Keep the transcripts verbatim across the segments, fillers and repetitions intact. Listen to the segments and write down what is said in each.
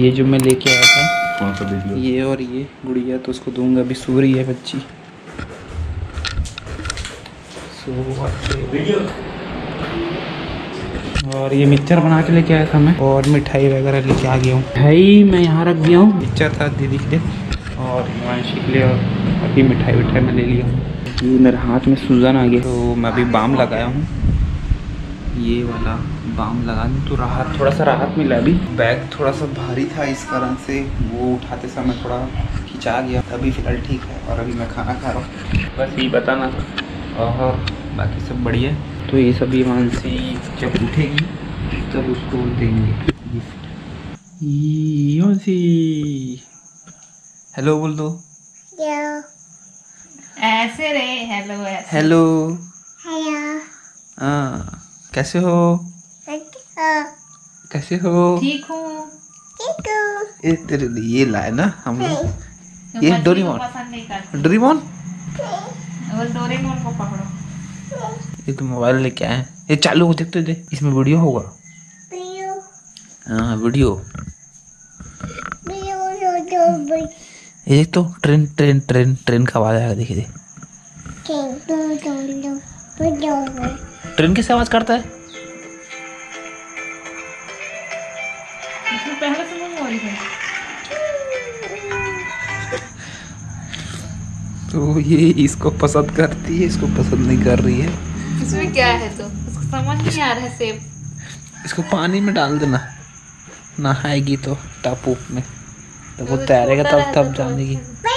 ये जो मैं लेके आया था, कौन सा देख लो? ये और ये गुड़िया, तो उसको दूंगा। अभी सो रही है बच्ची। सो और ये मिक्सचर बना के लेके आया था मैं, और मिठाई वगैरह लेके आ गया हूँ। भाई मैं यहाँ रख दिया हूँ। मिक्सचर था दीदी के लिए और हिमांशी के लिए, और अभी मिठाई विठाई मैं ले लिया हूँ। ये मेरे हाथ में सूजन आ गया, तो मैं अभी बाम लगाया हूँ। ये वाला बाम लगा दूँ तो राहत, थोड़ा सा राहत मिला। अभी बैग थोड़ा सा भारी था, इस कारण से वो उठाते समय थोड़ा खिंचा गया। अभी फिलहाल ठीक है, और अभी मैं खाना खा रहा हूँ। बस ये बताना था, और बाकी सब बढ़िया। तो ये सभी मानसी जब उठेगी तब उसको देंगे गिफ्ट। मानसी हेलो बोल दो। ऐसे रे, हेलो ऐसे। Hello hello. हाँ, कैसे हो? कैसे हो? ठीक हूँ। ठीक हूँ। ये तेरे लिए ये लाए ना हम लोग। ये डोरेमोन पसंद नहीं करती। डोरेमोन वो डोरेमोन को पकड़ो। ये तो मोबाइल लेके आए। ये चालू हो, देखते दे, इसमें वीडियो होगा। वीडियो। हाँ वीडियो। वीडियो। ये देख तो, ट्रेन ट्रेन ट्रेन ट्रेन का आवाज आएगा। देखिए दे, ट्रेन कैसे आवाज करता है? पहले से मेमोरी है। तो ये इसको पसंद करती है, इसको पसंद नहीं कर रही है। इसमें क्या है तो उसको समझ नहीं आ रहा है। सेब इसको पानी में डाल देना, नहाएगी तो टापू में, तो वो तैरेगा तब तब जानेगी।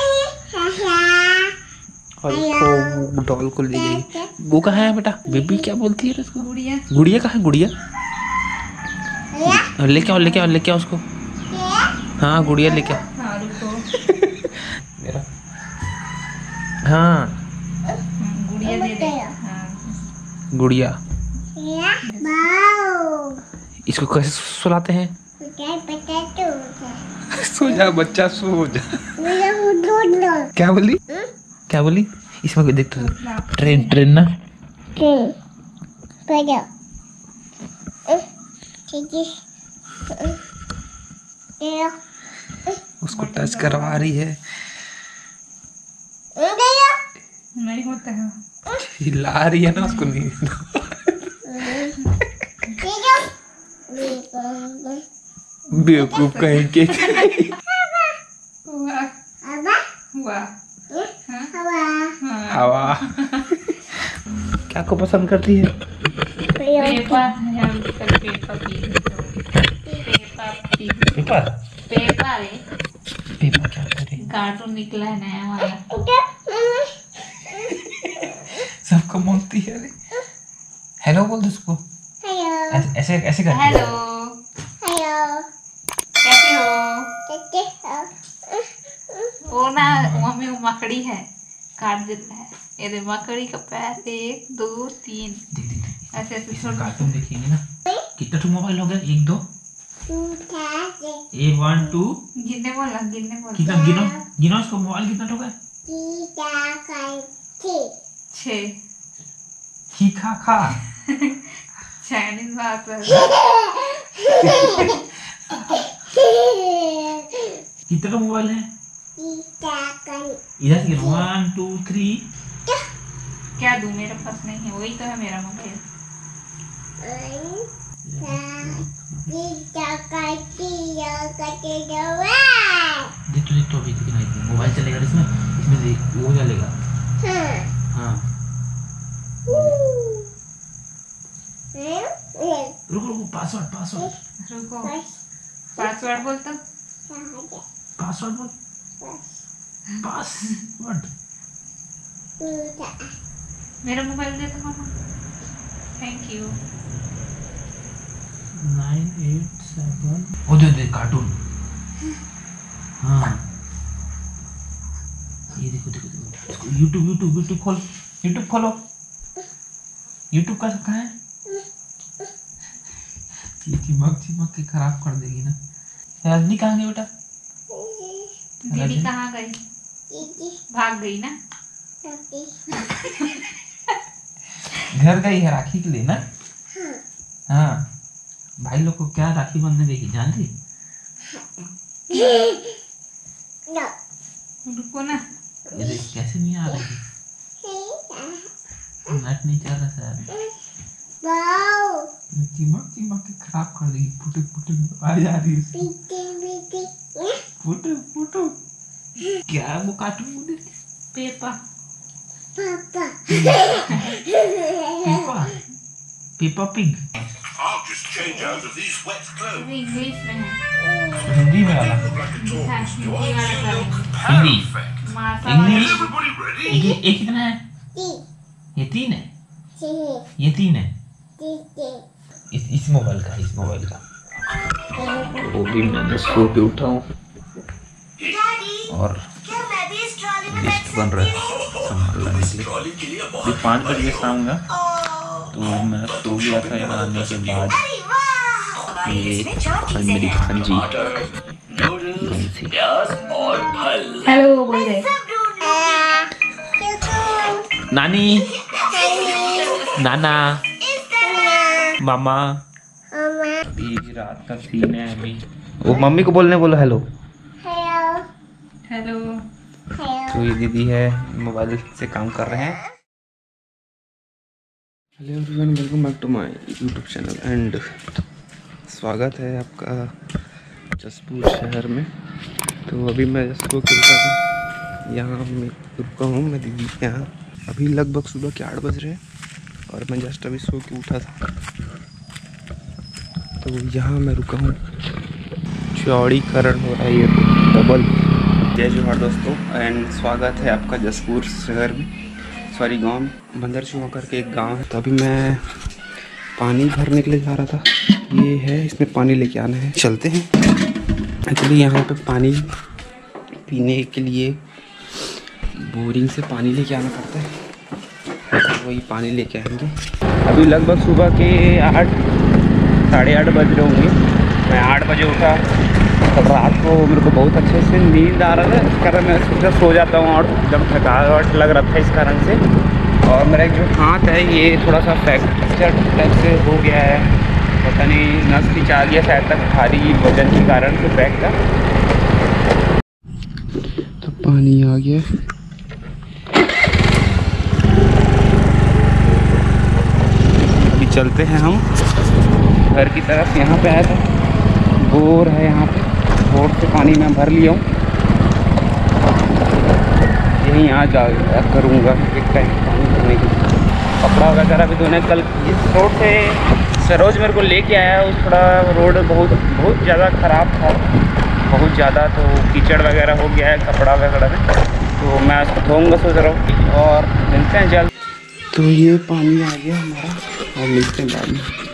और इसको डॉल को ले गई। वो कहाँ है बेटा? बेबी क्या बोलती है उसको? गुड़िया। गुड़िया कहाँ है? गुड़िया लेके आओ, लेके आओ, लेके आओ उसको। हाँ गुड़िया लेके आओ। हाँ रुको। मेरा हाँ गुड़िया दे दे। हाँ। गुड़िया। इसको कैसे सुलाते हैं? सो जा बच्चा, सो जा। क्या बोली? क्या बोली? इसमें देख तो, ट्रेन ट्रेन ना, उसको टच करवा रही है। नहीं होता है। हिला रही है ना उसको। नहीं बेवकूफ कहीं के। हुआ हुआ हवा क्या को पसंद करती है? पेपर पेपर पेपर पेपर है। पेपर क्या करे? कार्टून निकला है नया वाला। सबको मांगती है। हेलो बोल दो उसको। ऐसे ऐसे ऐसे करती है। हेलो हेलो, कैसे हो? वो ना मम्मी वो मकड़ी है, काट देता है। ये दे मकड़ी का पैर, एक दो तीन ऐसे ऐसे छोड़। कार्टून देखिएगी ना। कितना टू मोबाइल हो गया? एक दो ए वन टू गिनने बोला, गिनने बोला। कितना गिनो गिनो उसको। मोबाइल कितना टू गया? छः। ही खा खा चाइनीज बात है। कितना मोबाइल है? इधर से वन टू थ्री। क्या दूं? मेरे पास नहीं है, वही तो है मेरा मोबाइल। देख तो देख तो अभी कितना है। मोबाइल चलेगा इसमें, इसमें देख वो चलेगा। हाँ रुको रुको, पासवर्ड पासवर्ड रुको, पासवर्ड बोल तो। पासवर्ड बोल। पासवर्ड मेरा मोबाइल दे दो मामा। Thank you. Nine eight seven. ओ दे दे कार्टून। हाँ ये देखो देखो देखो। यूट्यूब यूट्यूब यूट्यूब खोल, यूट्यूब खोलो। यूट्यूब का कहाँ है? ये चिमक चिमक के खराब कर देगी ना। रजनी कहाँ गई बेटा? दीदी कहाँ गई? भाग गई ना। घर गई है राखी के लिए ना। हाँ भाई लोग को क्या राखी बांधने देगी, जान रही? रुको ना। ये देख कैसे नहीं आ रही, नेट नहीं चल रहा सर। चिमक चिमक के खराब कर देगी। पुटुक पुटुक आ जा रही है। पुटुक पुटुक क्या है वो कार्टून में देख? Peppa Peppa Peppa Pig. English में है। हिंदी में वाला, हिंदी वाला करेंगे। हिंदी मासा इंग्लिश। ये ये कितना है? ये तीन है, ये तीन है। इस इस मोबाइल का, इस मोबाइल का। वो भी मैंने सो के उठा हूँ और लिस्ट बन रहा है संभाल लाने के लिए। अभी पाँच बजे आऊँगा तो मैं सो गया था। यहाँ आने के बाद ये मेरी भांजी हेलो बोल रहे। नानी, नाना, मामा। अभी रात का सीन है। अभी वो मम्मी को बोलने बोलो हेलो। हेलो। तो ये दीदी है, मोबाइल से काम कर रहे हैं। Hello everyone, welcome back to my YouTube channel and स्वागत है आपका जसपुर शहर में। तो अभी मैं जसपुर खेलता था, यहाँ मैं रुका हूँ मैं दीदी के यहाँ। अभी लगभग सुबह के आठ बज रहे हैं और मैं जस्ट अभी सो के उठा था। तो यहाँ मैं रुका हूँ, चौड़ीकरण हो रहा है ये डबल। जय जोहार दोस्तों एंड स्वागत है आपका जसपुर शहर में, सॉरी गांव में। बंदर चुहा करके एक गांव है। तो अभी मैं पानी भरने के लिए जा रहा था। ये है, इसमें पानी लेके आना है, चलते हैं। एक्चुअली यहाँ पे पानी पीने के लिए बोरिंग से पानी लेके आना पड़ता है, तो वही पानी लेके आएंगे। अभी लगभग सुबह के आठ साढ़े आठ बज रहे होंगे। मैं आठ बजे उठा और रात को मेरे को बहुत अच्छे से नींद आ रहा था, इस कारण मैं सोचा सो जाता हूँ और एकदम थकावट लग रहा था इस कारण से। और मेरा जो हाथ है ये थोड़ा सा फ्रैक्चर टाइप से हो गया है, पता नहीं नस खिंचा गया शायद तक भारी वजन के कारण से बैग का। तो पानी आ गया, अभी चलते हैं हम घर की तरफ। यहाँ पे आया था, बोर है यहाँ पे, बोर से पानी मैं भर लिया हूँ। यहीं आ जा करूँगा एक टाइम पानी भरने के लिए। कपड़ा वगैरह भी धोने। कल इस रोड से सरोज मेरे को लेके आया, उस थोड़ा रोड बहुत बहुत ज़्यादा ख़राब था, बहुत ज़्यादा। तो कीचड़ वगैरह हो गया है कपड़ा वगैरह में, तो मैं उसको धोऊँगा सोच रहा हूँ और मिलते हैं जल्द। तो ये पानी आ गया हमारा और मिलते हैं बाद में।